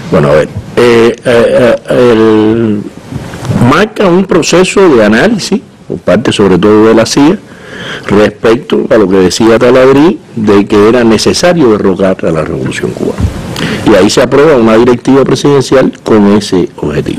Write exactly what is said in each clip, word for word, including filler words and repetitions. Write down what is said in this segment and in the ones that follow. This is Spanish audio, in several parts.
Bueno, a ver, eh, eh, eh, el, marca un proceso de análisis, por parte sobre todo de la C I A, respecto a lo que decía Taladrí, de que era necesario derrocar a la Revolución Cubana. Y ahí se aprueba una directiva presidencial con ese objetivo.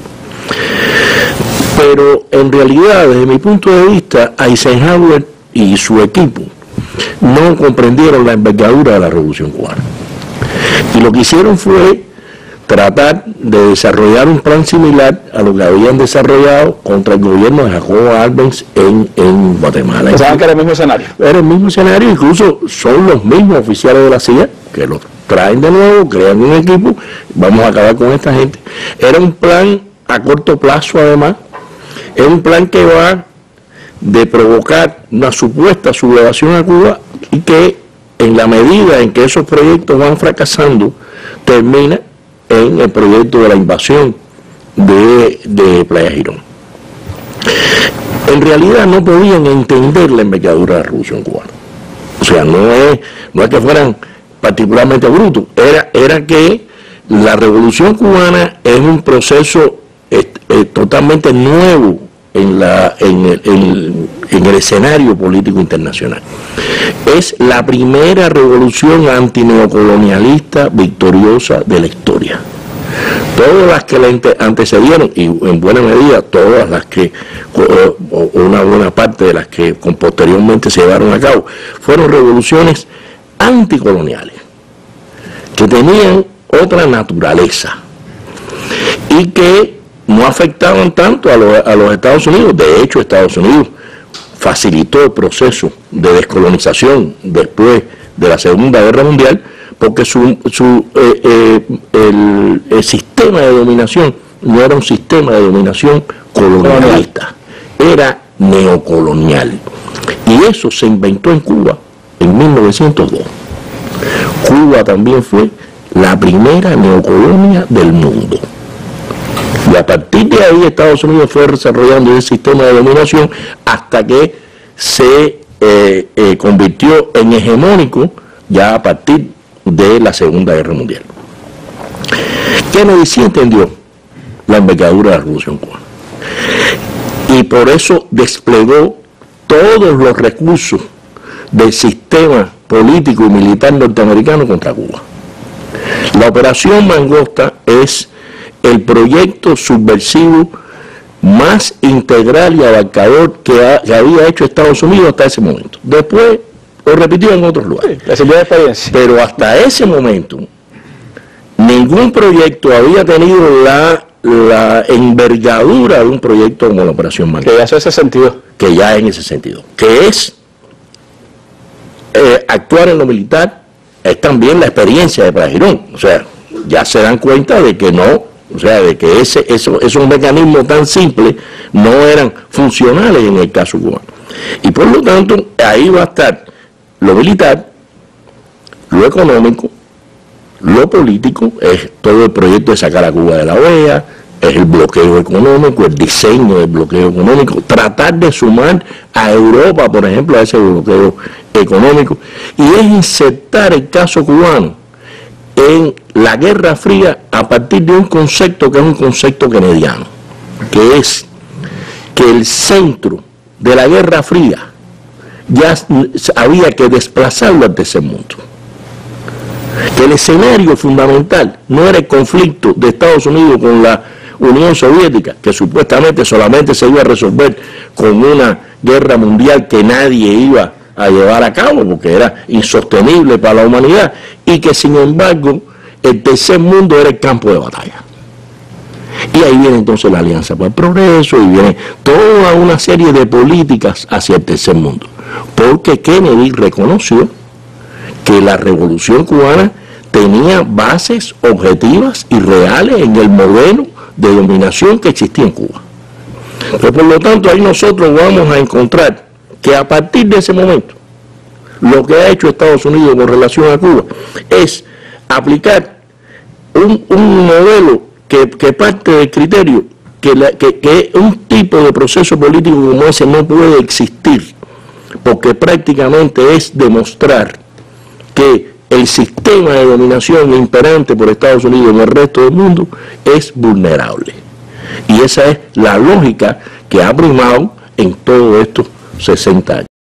Pero en realidad, desde mi punto de vista, Eisenhower y su equipo no comprendieron la envergadura de la Revolución Cubana. Y lo que hicieron fue tratar de desarrollar un plan similar a lo que habían desarrollado contra el gobierno de Jacobo Arbenz en, en Guatemala. Pensaban que era el mismo escenario. Era el mismo escenario, incluso son los mismos oficiales de la C I A que los traen de nuevo, crean un equipo, vamos a acabar con esta gente. Era un plan a corto plazo además, es un plan que va de provocar una supuesta sublevación a Cuba y que en la medida en que esos proyectos van fracasando, termina en el proyecto de la invasión de, de Playa Girón. En realidad no podían entender la envergadura de la Revolución Cubana. O sea, no es, no es que fueran particularmente brutos, era, era que la Revolución Cubana es un proceso eh, eh, totalmente nuevo en, la, en, el, en, en el escenario político internacional. Es la primera revolución antineocolonialista victoriosa de la historia. Todas las que le antecedieron, y en buena medida todas las que, o una buena parte de las que posteriormente se llevaron a cabo, fueron revoluciones anticoloniales, que tenían otra naturaleza y que no afectaban tanto a los, a los Estados Unidos. De hecho, Estados Unidos facilitó el proceso de descolonización después de la Segunda Guerra Mundial, porque su, su, eh, eh, el, el sistema de dominación no era un sistema de dominación colonialista, era neocolonial. Y eso se inventó en Cuba en mil novecientos dos. Cuba también fue la primera neocolonia del mundo. Y a partir de ahí Estados Unidos fue desarrollando ese sistema de dominación hasta que se eh, eh, convirtió en hegemónico ya a partir de la Segunda Guerra Mundial. Kennedy sí entendió la envergadura de la Revolución Cubana y por eso desplegó todos los recursos del sistema político y militar norteamericano contra Cuba. La Operación Mangosta es el proyecto subversivo más integral y abarcador que, ha, que había hecho Estados Unidos hasta ese momento. Después lo repitió en otros lugares. Sí, la experiencia. Pero hasta ese momento, ningún proyecto había tenido la, la envergadura de un proyecto como la Operación Mangosta. Que ya es ese sentido. Que ya en ese sentido. Que es eh, actuar en lo militar, es también la experiencia de Playa Girón. O sea, ya se dan cuenta de que no, o sea, de que ese, eso, esos mecanismos tan simples no eran funcionales en el caso cubano. Y por lo tanto, ahí va a estar lo militar, lo económico, lo político, es todo el proyecto de sacar a Cuba de la O E A, es el bloqueo económico, el diseño del bloqueo económico, tratar de sumar a Europa, por ejemplo, a ese bloqueo económico, y es insertar el caso cubano en la Guerra Fría a partir de un concepto que es un concepto kennediano, que es que el centro de la Guerra Fría ya había que desplazarlo al tercer mundo. Que el escenario fundamental no era el conflicto de Estados Unidos con la Unión Soviética, que supuestamente solamente se iba a resolver con una guerra mundial que nadie iba a llevar a cabo porque era insostenible para la humanidad, y que sin embargo el tercer mundo era el campo de batalla. Y ahí viene entonces la Alianza para el Progreso y viene toda una serie de políticas hacia el tercer mundo, porque Kennedy reconoció que la Revolución Cubana tenía bases objetivas y reales en el modelo de dominación que existía en Cuba. Entonces, por lo tanto, ahí nosotros vamos a encontrar que a partir de ese momento, lo que ha hecho Estados Unidos con relación a Cuba es aplicar un, un modelo que, que parte del criterio que, la, que, que un tipo de proceso político como ese no puede existir, porque prácticamente es demostrar que el sistema de dominación imperante por Estados Unidos en el resto del mundo es vulnerable. Y esa es la lógica que ha primado en todos estos sesenta años.